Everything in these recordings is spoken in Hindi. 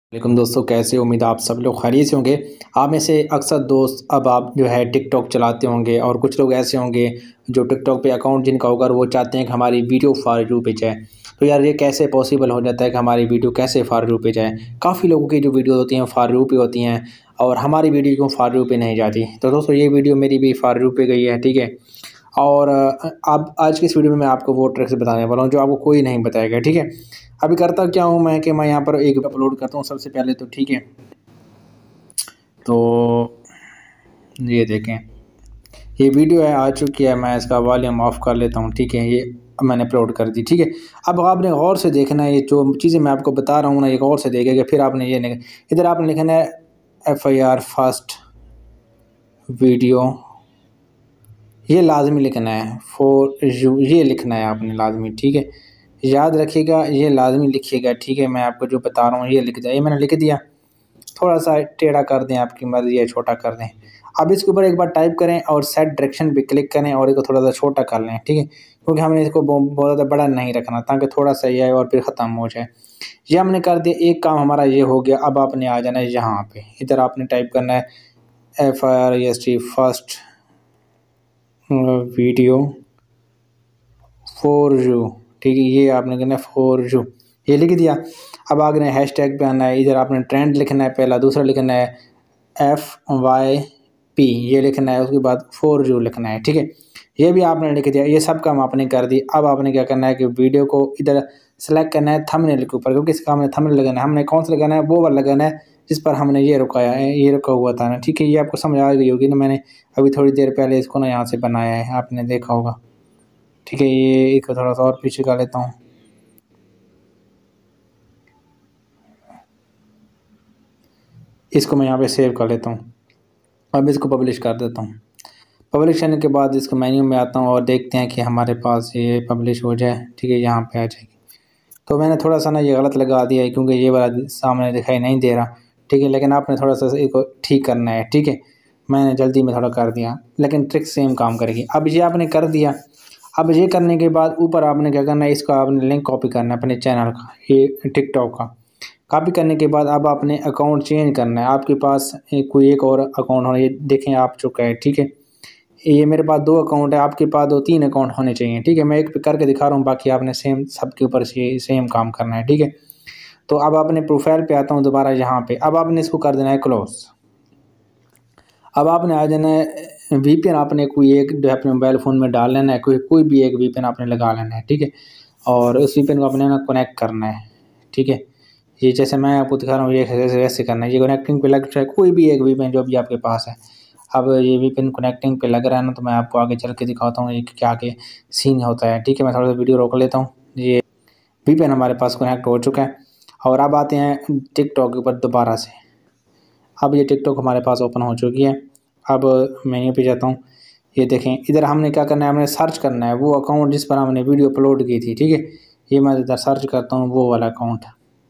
वालेकुम दोस्तों, कैसे हो? उम्मीद आप सब लोग खैरियत से होंगे। आप में से अक्सर दोस्त अब आप जो है टिकटॉक चलाते होंगे और कुछ लोग ऐसे होंगे जो टिकटॉक पे अकाउंट जिनका होगा और वो चाहते हैं कि हमारी वीडियो फॉर व्यू पे जाए। तो यार ये कैसे पॉसिबल हो जाता है कि हमारी वीडियो कैसे फॉर व्यू पे जाए? काफ़ी लोगों की जो वीडियो होती हैं फॉर व्यू पे होती हैं और हमारी वीडियो क्यों फॉर व्यू पे नहीं जाती। तो दोस्तों ये वीडियो मेरी भी फॉर व्यू पे गई है, ठीक है। और अब आज की इस वीडियो में मैं आपको वो ट्रिक्स बताने वाला हूँ जो आपको कोई नहीं बताएगा, ठीक है। अभी करता क्या हूँ मैं कि मैं यहाँ पर एक अपलोड करता हूँ सबसे पहले तो, ठीक है। तो ये देखें, ये वीडियो है आ चुकी है। मैं इसका वॉल्यूम ऑफ कर लेता हूँ, ठीक है। ये मैंने अपलोड कर दी, ठीक है। अब आपने गौर से देखना है, ये जो चीज़ें मैं आपको बता रहा हूँ ना, ये गौर से देखेगा। फिर आपने ये इधर आपने लिखना है FIR फर्स्ट वीडियो, ये लाजमी लिखना है। फॉर यू ये लिखना है आपने लाजमी, ठीक है। याद रखिएगा, ये लाजमी लिखिएगा, ठीक है। मैं आपको जो बता रहा हूँ ये लिख दिया, ये मैंने लिख दिया। थोड़ा सा टेढ़ा कर दें, आपकी मर्ज़ी है, छोटा कर दें। अब इसके ऊपर एक बार टाइप करें और सेट डायरेक्शन पे क्लिक करें और इसको थोड़ा सा छोटा कर लें, ठीक है। क्योंकि हमने इसको बहुत ज़्यादा बड़ा नहीं रखना, ताकि थोड़ा सा ये आए और फिर ख़त्म हो जाए। ये हमने कर दिया, एक काम हमारा ये हो गया। अब आपने आ जाना है यहाँ पे, इधर आपने टाइप करना है FIRST first video for you, ठीक है। ये आपने करना है फॉर यू, ये लिख दिया। अब आगे हैशटैग पे आना है, इधर आपने ट्रेंड लिखना है पहला, दूसरा लिखना है FYP, ये लिखना है। उसके बाद फॉर यू लिखना है, ठीक है। ये भी आपने लिख दिया, ये सब काम आपने कर दी। अब आपने क्या करना है कि वीडियो को इधर सेलेक्ट करना है थंबनेल के ऊपर, क्योंकि इसका हमने थंबनेल लगाना है। हमने कौन सा लगाना है? वो वाला लगाना है जिस पर हमने ये रुकाया है, ये रुका हुआ था ना, ठीक है। ये आपको समझ आ गई होगी ना, मैंने अभी थोड़ी देर पहले इसको ना यहाँ से बनाया है, आपने देखा होगा, ठीक है। ये एक थोड़ा सा और पीछे कर लेता हूँ। इसको मैं यहाँ पे सेव कर लेता हूँ। अब इसको पब्लिश कर देता हूँ। पब्लिश करने के बाद इसको मेन्यू में आता हूँ और देखते हैं कि हमारे पास ये पब्लिश हो जाए, ठीक है। यहाँ पे आ जाएगी। तो मैंने थोड़ा सा ना ये गलत लगा दिया है, क्योंकि ये वाला सामने दिखाई नहीं दे रहा, ठीक है। लेकिन आपने थोड़ा सा इसको ठीक करना है, ठीक है। मैंने जल्दी में थोड़ा कर दिया, लेकिन ट्रिक सेम काम करेगी। अब ये आपने कर दिया। अब ये करने के बाद ऊपर आपने क्या करना है, इसका आपने लिंक कॉपी करना है अपने चैनल का, ये टिकटॉक का। कॉपी करने के बाद अब आपने अकाउंट चेंज करना है। आपके पास कोई एक और अकाउंट होना, ये देखें आप चुका है, ठीक है। ये मेरे पास 2 अकाउंट है, आपके पास 2-3 अकाउंट होने चाहिए, ठीक है। मैं एक पे करके दिखा रहा हूँ, बाकी आपने सेम सबके ऊपर सेम काम करना है, ठीक है। तो अब आपने प्रोफाइल पे आता हूँ दोबारा यहाँ पे। अब आपने इसको कर देना है क्लोज। अब आपने आ जाना है VPN, आपने कोई एक जो है अपने मोबाइल फ़ोन में डाल लेना है, कोई भी एक VPN आपने लगा लेना है, ठीक है। और उस VPN को आपने ना कनेक्ट करना है, ठीक है। ये जैसे मैं आपको दिखा रहा हूँ, ये वैसे वैसे करना है। ये कनेक्टिंग पे लग जाए, कोई भी एक VPN जो भी आपके पास है। अब ये VPN कनेक्टिंग पे लग रहा है ना, तो मैं आपको आगे चल के दिखाता हूँ ये क्या आगे सीन होता है, ठीक है। मैं थोड़ा सा वीडियो रोक लेता हूँ। ये VPN हमारे पास कनेक्ट हो चुका है और अब आते हैं टिकटॉक के ऊपर दोबारा से। अब ये टिकटॉक हमारे पास ओपन हो चुकी है। अब मेन्यू पे जाता हूँ। ये देखें, इधर हमने क्या करना है, हमने सर्च करना है वो अकाउंट जिस पर हमने वीडियो अपलोड की थी, ठीक है। ये मैं इधर सर्च करता हूँ, वो वाला अकाउंट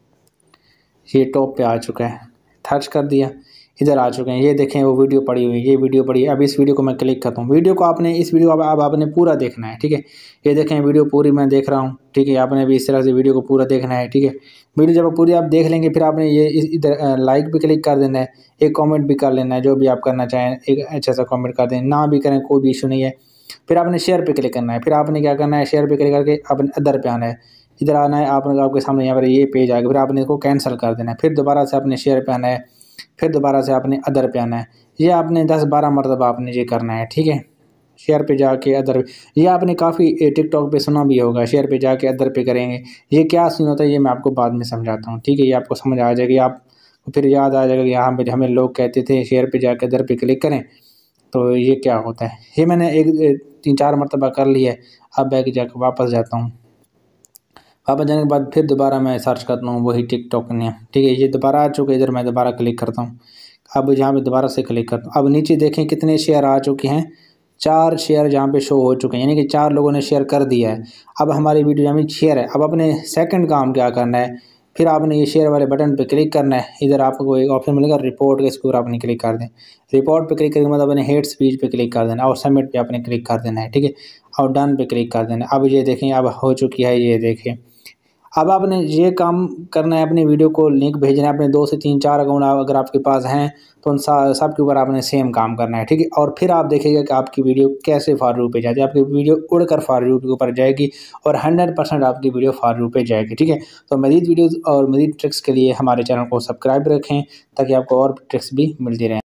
ये टॉप पे आ चुका है। सर्च कर दिया, इधर आ चुके हैं। ये देखें वो वीडियो पड़ी हुई है, ये वीडियो पड़ी है। अब इस वीडियो को मैं क्लिक करता हूँ। वीडियो को आपने इस वीडियो अब आपने पूरा देखना है, ठीक है। ये देखें वीडियो पूरी मैं देख रहा हूँ, ठीक है। आपने भी इस तरह से वीडियो को पूरा देखना है, ठीक है। वीडियो जब पूरी आप देख लेंगे, फिर आपने ये इधर लाइक भी क्लिक कर देना है, एक कमेंट भी कर लेना है। जो भी आप करना चाहें, एक अच्छा सा कमेंट कर दें, ना भी करें कोई भी इशू नहीं है। फिर आपने शेयर पे क्लिक करना है। फिर आपने क्या करना है, शेयर पे क्लिक करके अपने अदर पे आना है। इधर आना है, आपने आपके सामने यहाँ पर ये पेज आएगा। फिर आपने इसको कैंसिल कर देना है। फिर दोबारा से अपने शेयर पे आना है, फिर दोबारा से आपने अदर पे आना है। ये आपने 10-12 मरतबा आपने ये करना है, ठीक है। शेयर पे जाके अदर, ये आपने काफ़ी टिकटॉक पे सुना भी होगा, शेयर पे जाके अदर पे करेंगे। ये क्या सीन होता है, ये मैं आपको बाद में समझाता हूँ, ठीक है। ये आपको समझ आ जाएगी, आप फिर याद आ जाएगा कि यहाँ पे हमें लोग कहते थे शेयर पे जाके अदर पे क्लिक करें, तो ये क्या होता है। ये मैंने 3-4 मरतबा कर लिया है। अब बैक जाके वापस जाता हूँ। वापस जाने के बाद फिर दोबारा मैं सर्च करता हूँ वही टिकटॉक नेम, ठीक है। ये दोबारा आ चुका है, इधर मैं दोबारा क्लिक करता हूँ। अब यहाँ पे दोबारा से क्लिक करता हूँ। अब नीचे देखें कितने शेयर आ चुके हैं, 4 शेयर जहाँ पे शो हो चुके हैं, यानी कि 4 लोगों ने शेयर कर दिया है। अब हमारी वीडियो यहाँ में शेयर है। अब अपने सेकंड काम क्या करना है, फिर आपने ये शेयर वाले बटन पे क्लिक करना है। इधर आपको एक ऑप्शन मिलेगा रिपोर्ट का, इसके ऊपर आपने क्लिक कर दें। रिपोर्ट पे क्लिक करने के बाद अपने हेट स्पीच पे क्लिक कर देना और सबमिट पे आपने क्लिक कर देना है, ठीक है। और डन पे क्लिक कर देना। अब ये देखें, अब हो चुकी है, ये देखें अब आपने ये काम करना है, अपनी वीडियो को लिंक भेजना है अपने 2 से 3-4 अकाउंट अगर आपके पास हैं तो उन सब के ऊपर आपने सेम काम करना है, ठीक है। और फिर आप देखिएगा कि आपकी वीडियो कैसे फॉर व्यू पे जाती है। आपकी वीडियो उड़कर फॉर व्यू के ऊपर जाएगी और 100% आपकी वीडियो फॉर व्यू पे जाएगी, ठीक है। तो मज़ीद वीडियोज़ और मज़ीद ट्रिक्स के लिए हमारे चैनल को सब्सक्राइब रखें ताकि आपको और ट्रिक्स भी मिलती रहें।